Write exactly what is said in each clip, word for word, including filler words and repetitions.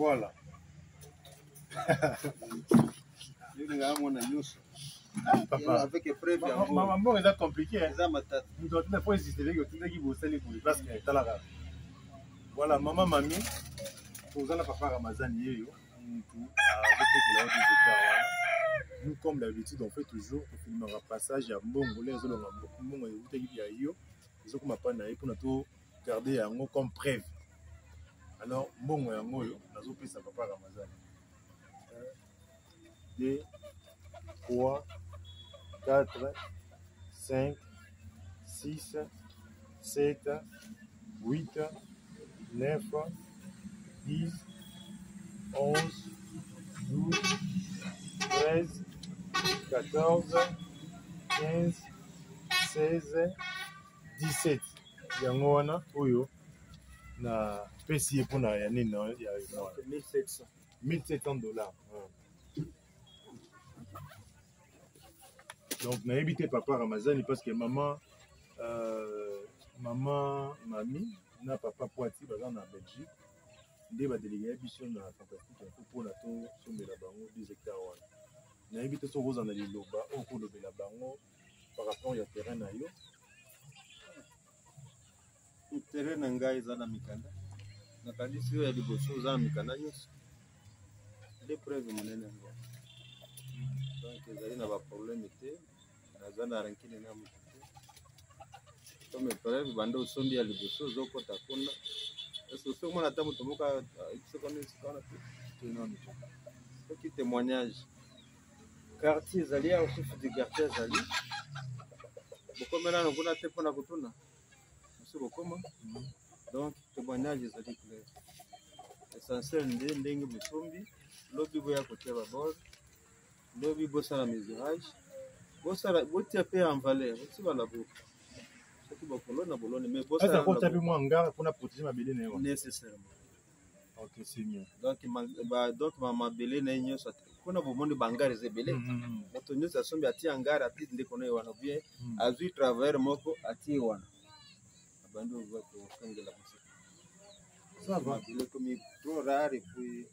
Voilà. Papa, avec épreuve, maman est compliqué. Nous devons pas insister avec tout qui vous salue pour parce que talaka. Voilà, maman, mamie, pour ça, papa Ramazan, nous, comme d'habitude, on fait toujours un passage à Mbongo, les autres, Mbongo, ils ont comme appanaï pour nous garder un mot comme preuve. Alors, Mbongo, un mot, nous avons pris ça, papa Ramazan. deux, trois, quatre, cinq, six, sept, huit, neuf, dix, onze, douze, treize, quatorze, quinze, seize, dix-sept. Yango wana oyo na pesi pour na ya nini ya mille sept cents mille sept cents dollars. Donc na évité papa Ramazani parce que maman euh, maman mamie na papa Poati baza na Belgique nde ba délégué biso na fantastique pour na to sombela bango deux hectares wana. Na évité so roza na liloba o ko lobela bango par rapport ya terrain na yo. Terrain na ngai eza na mikanda. Na kanisi yo ya liboso eza na mikanda nyonso. Des preuves monene ngo. Donc ezali na ba problème te. Naza na rankine na mutu. Comme preuve bando sombi ya liboso zo kota kuna. Est-ce que moi nata mutu moka se connaît ce qu'on a fait. Non non. Ce qui témoignage. Quartier ezali au chef de quartier ezali. Boko mena ngona te pona kutuna. Donc, témoignage est clair. L'essentiel est ndenge musombi, lobby boya côté babord, lobby bossa la mesurage, bossa la botia paix en valeur, aussi va la boue. Ce qui va colonne na bolone mais bossa la boue. Ça compte moins ngara pour protéger ma belé néo. Nécessairement. Ok, c'est mieux. Donc ma donc ma belé na nyo ça. Kuna bomondi bangare zebele. Moto nyo ça sombi ati angara ati ndeko na wana bien, azui travers moko ati wana. Bando va faire de la musique. Ça va. Il est comme trop rare et puis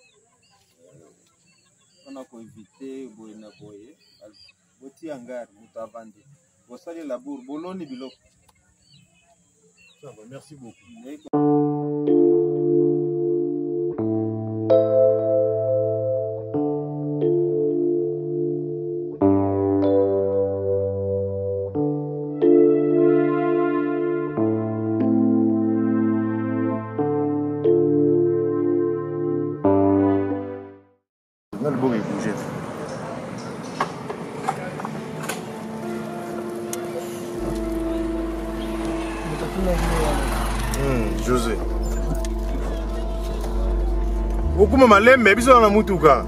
on a qu'à éviter boy na boy. Boti hangar, mutavandi. Bosali la bourre, boloni biloko. Ça va, merci beaucoup. José. Okuma malembe biso na mutuka.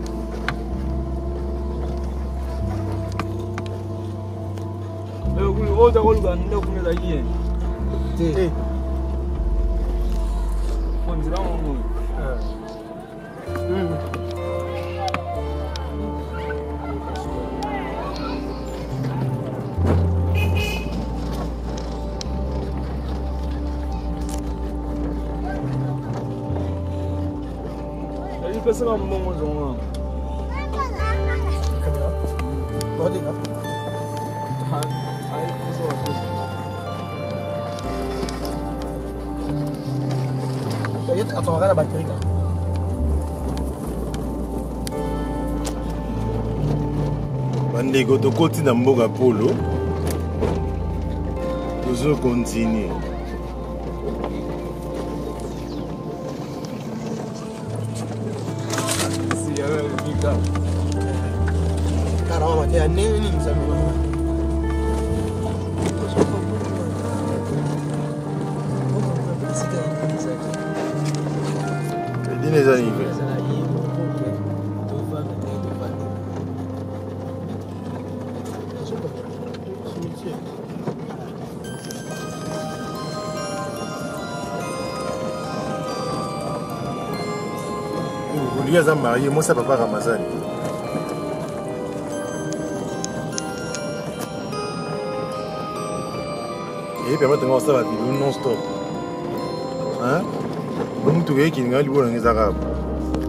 Eh kuli oda kolga nda kumela yeye. Te. Fonzira ngo. Eh. Mm. Pesa na mbongo zonga. Kamera. Bodi ka. Ha. Ai kuso kuso. Saya tak tahu kan bateri ka. Bandeko to koti na mboka polo. Tozo continue. Caramba, tem nem ninguém sabe mais. Dine za hivi. Ulia za marié, moi ça papa Ramazani. Et permet de commencer la vidéo non stop. Hein? Comme tu veux qu'il y ait des arabes.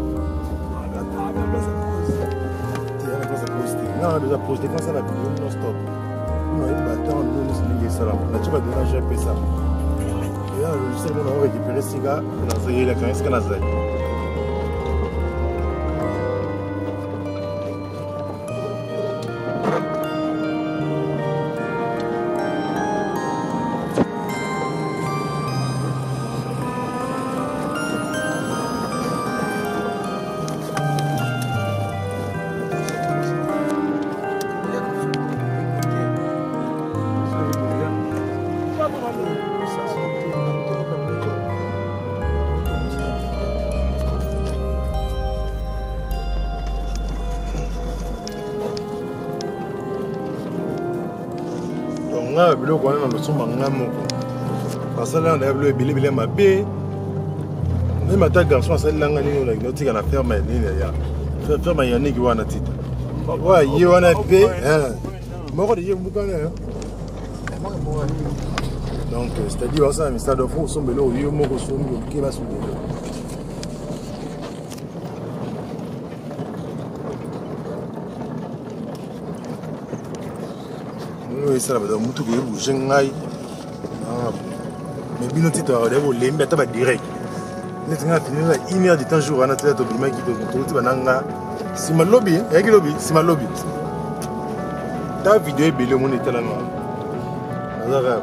Non, déjà posté comme ça la vidéo non-stop. On a eu bâton, nous sommes ça là. Là, tu vas donner un G P ça. Et là, le logiciel, on a récupéré ces gars. On a essayé la carrière, ce qu'on a fait. nga biloko wana na losomba nga moko basala na yabilo ebele bele mabe même ata garçon asalelanga nini otika na ferme nini ya ferme ya niki wana tita wa ye wana pe moko de ye mbukana donc c'est-à-dire ça mais ça doit faut sombelo yo moko sombo ke basubelo ça va donc tout que vous jengai mais bino tito a debo lembe ta ba direct ne tinga fini la une heure de temps jour ana tete to bima ki to to bananga sima lobby ya ki lobby sima lobby ta vidéo ebele mon etala no azara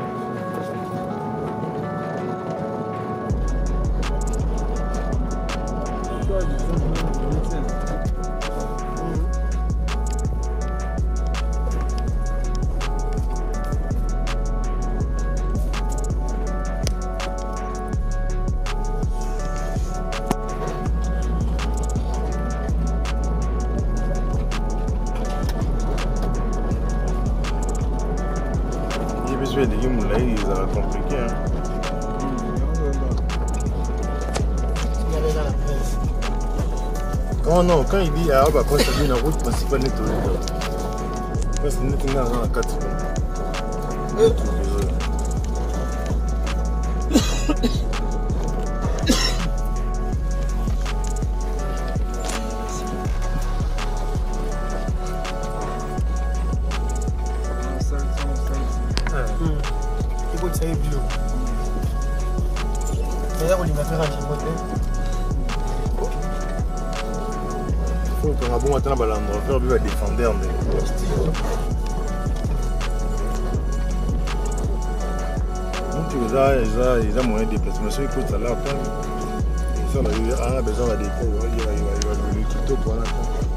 les légumes là ils sont compliqués hein. Quand non quand il dit ah bah quand ça dit la route principale n'est pas quand c'est net dans la quatre faut bon attendre à l'endroit faire lui va défendre donc ils ont ils ont moyen de déplacement sur écoute ça là ça on a besoin de détails il va il va il va le tuto pour là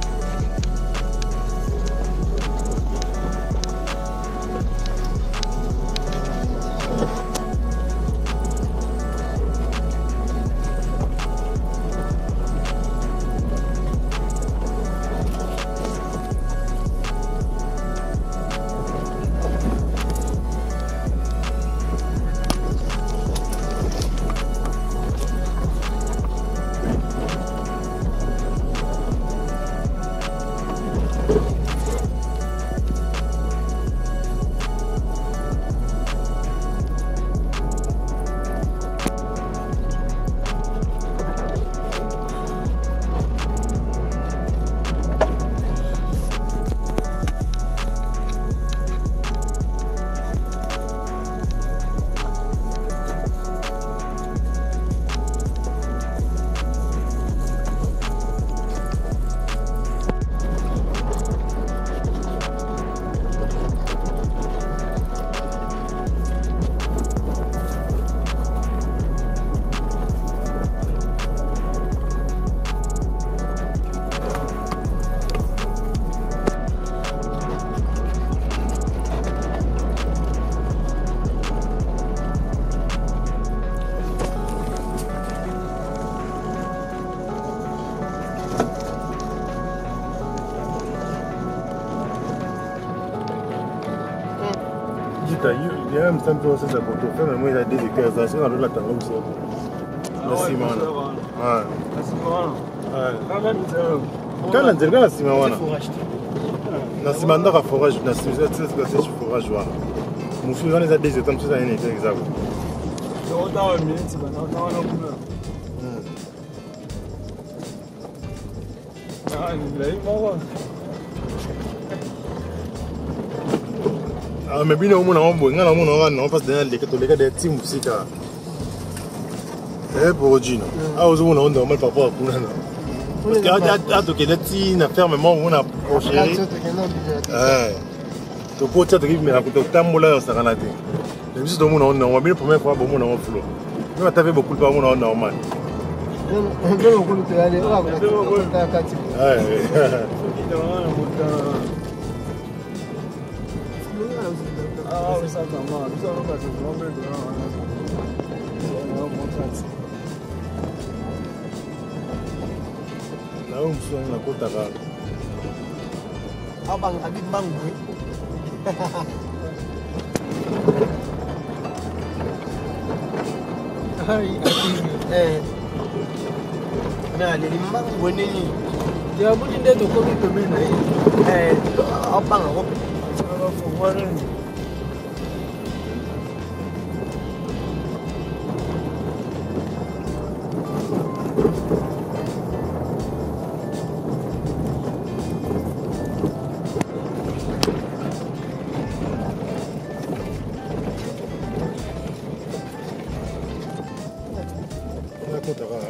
il y a même temps que ça pour tout faire mais moi il a des équerres ça c'est dans la tanga aussi la ciment là la ciment là quand même quand la derrière la ciment wana la ciment ndaka forage na ciment c'est c'est forage wa musu wana za des étapes ça n'est exact so dans une minute ba na na kuna ah il est mort Ah, mais bien, on a un bon, on a un on passe derrière les catholiques des teams aussi. Eh, pour Gino. Ah, on a un normal par rapport à Kuna. Parce que à tout que les teams à faire, mais moi, on a proché. Eh, tu peux te dire, mais raconter tant de mots ça canadé. Les visites au monde, on a bien la première fois, bon, on a un flot. Nous, on avait beaucoup de parents normal. On peut beaucoup de aller là, on a un quartier. Ah, oui, ça va mal. Ça va pas se tromper de là. Là où je suis à la côte d'Aral. Ah, bang, habit bang, oui. Aïe, Eh. Na, les bang, oui, ni. il y a beaucoup de gens qui me disent Eh, ah, bang, oui. ça va faut voir. La côte d'Aral.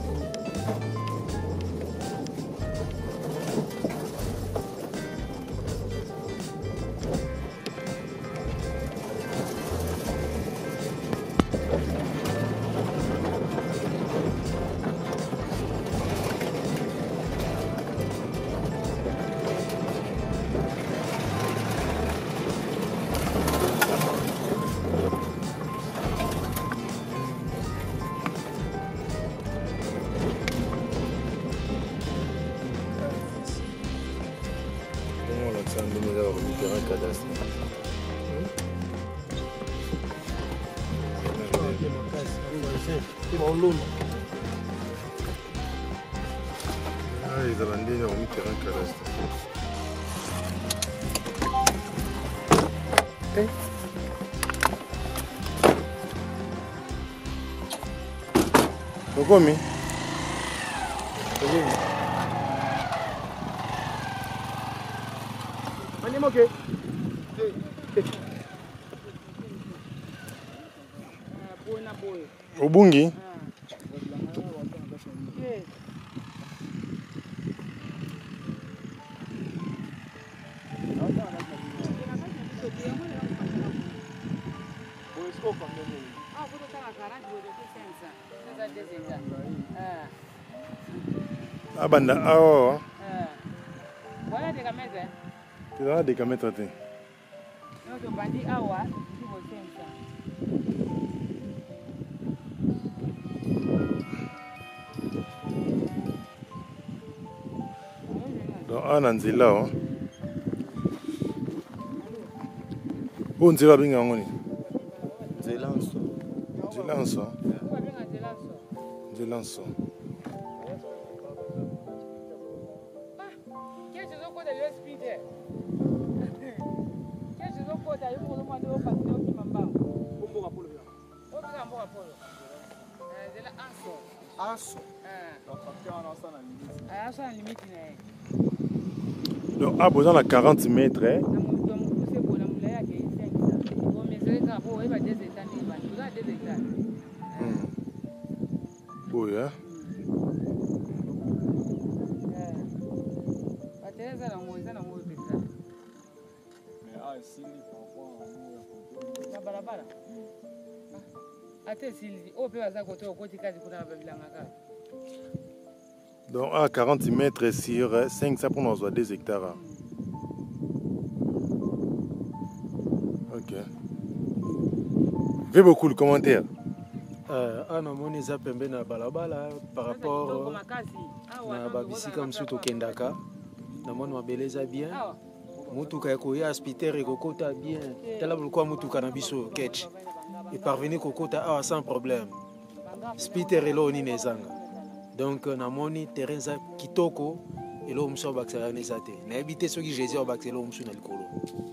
Ah, ils ont vendu un terrain cadastre. Pourquoi, mais? Ubungi? Ah, banda, ah, oh. Voilà des gamètes. Tu as des gamètes à te. Non, tu vas dire, ah ouais, tu vas faire ça. Donc, ah, Nanzila, hein. Où on bien en Zelanso. Zelanso. Tu vas bien à Zélanso. Zelanso. Qu'est-ce que tu as de speeder? Qu'est-ce que tu as de pour le mois de passer au Kimamba? Au Apollo. Au Apollo. Zélanso. Asso. Ah, ça a limite. Donc, ah, besoin de quarante mètres, hein. Oui, hein. Donc, à quarante mètres sur cinq, ça pour nous soit deux hectares. Ok. Fais beaucoup de commentaires. Euh, ah non, mon eza pembe na balabala par rapport na babisika mosusu tokendaka namoni mabele eza bien mutuka ekoya aspiter ekokota bien tala bolokwa mutuka na biso ketch eparveni kokota awa sans problème spiter elo nini ezanga donc namoni terrain eza kitoko elo mosusu abakisaka wana eza te nayebi te soki jésus abakisa elo mosusu na likolo.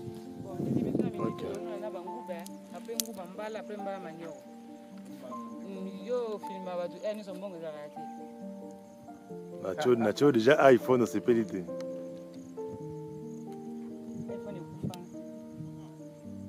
Nacho déjà iPhone osepeli te.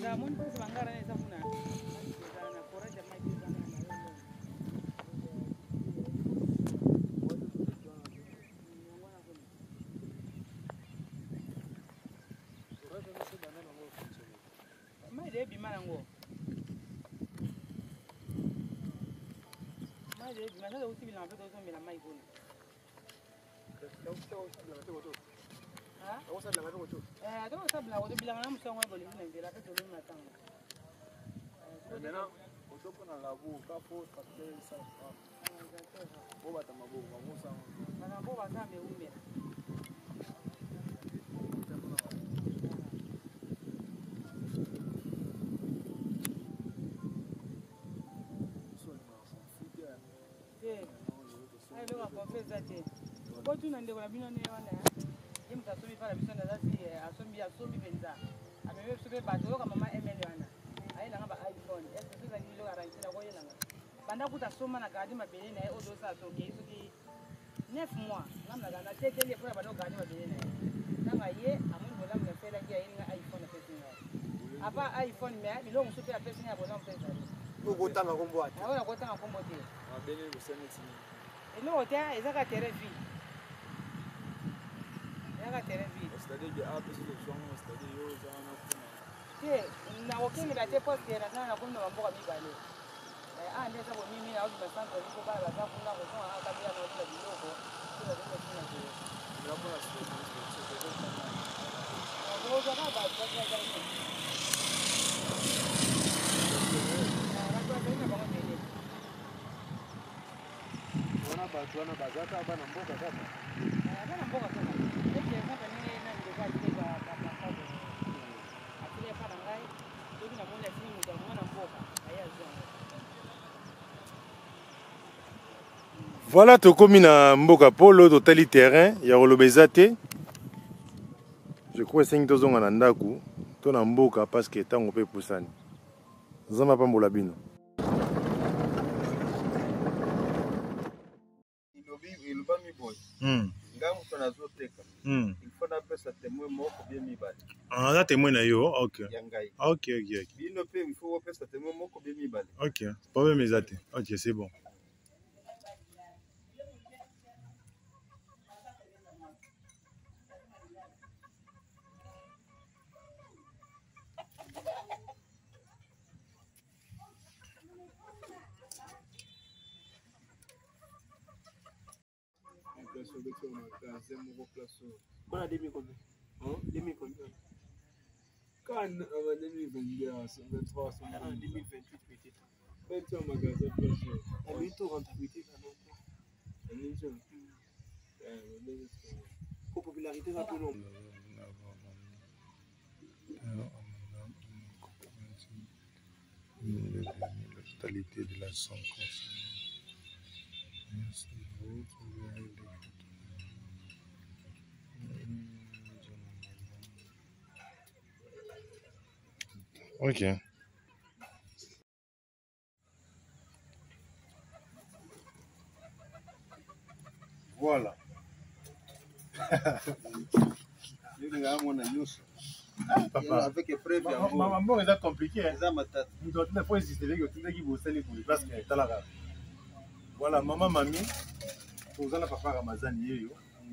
Voilà, tokomi na mboka polo totali terrain ya kolobeza te. Je crois que c'est tozonga na ndaku to na mboka parce que tango pe pusani. Nzamba pambola bino. Ilobi ilobami boy. Hmm. Ngamu tona zoteka. Hmm. Il faut na pesa témoin moko bien mibale. Ah, ça témoin na yo. OK. Yangai. OK, OK, OK. Bino pe il faut pesa témoin moko bien mibale. OK. Pas même mes athées. OK, c'est bon. Voilà deux mille combien? Hein? deux mille combien? Quand on va deux mille vingt-deux, vingt-trois, deux mille vingt-huit peut-être. Quand tu as un magasin place. On est tout rentabilité là non. On est jeune. Pour popularité ça tout long. La totalité de la somme concernée. Merci beaucoup. Ok. Voilà. Papa. Avec épreuve ya maman bon c'est compliqué hein. za matata. Nous doit ne pas insister que tu qui bosser les parce que talaka. Voilà maman mami. Tozana papa Ramazani yeyo.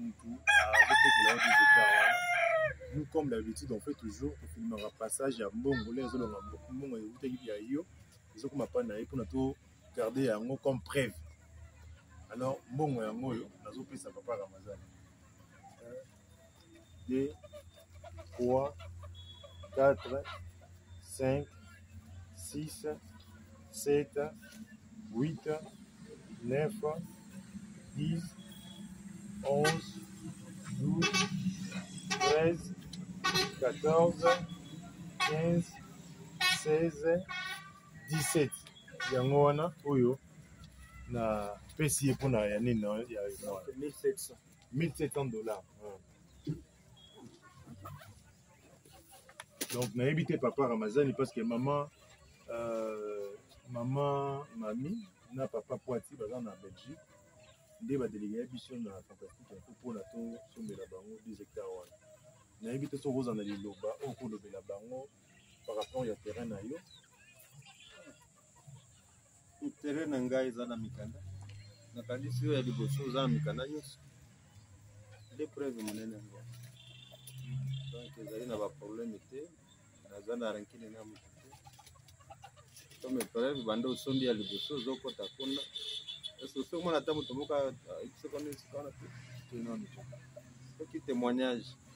Nous, comme d'habitude, on fait toujours un passage à Mbongo, les autres Mbongo, ils ont pour garder comme preuve. Alors, Mbongo, on a pris sa papa Ramazani. deux, trois, quatre, cinq, six, sept, huit, neuf, dix, onze, douze, treize, quatorze, quinze, seize, dix-sept. Yango wana oyo na pesi epona ya nini ya mille sept cents. mille sept cents dollars. Donc nayebi te papa Ramazani parce que maman euh, maman mami na papa Poati baza na Belgique. Nde ba délégué biso na fantastique pour na to sombela bango deux hectares wana. Nayebi te so roza na liloba o ko lobela bango par rapport ya terrain na yo? terrain na ngai eza na mikanda nakanisi oyo ya liboso eza na mikanda nyonso nde preuve monene yango. Donc ezali na baproblème te, naza na rankine na motu te. Comme preuve banda osombi ya liboso ozokota kuna osomona ata moto moko ekisokana esika wana te soki témoignage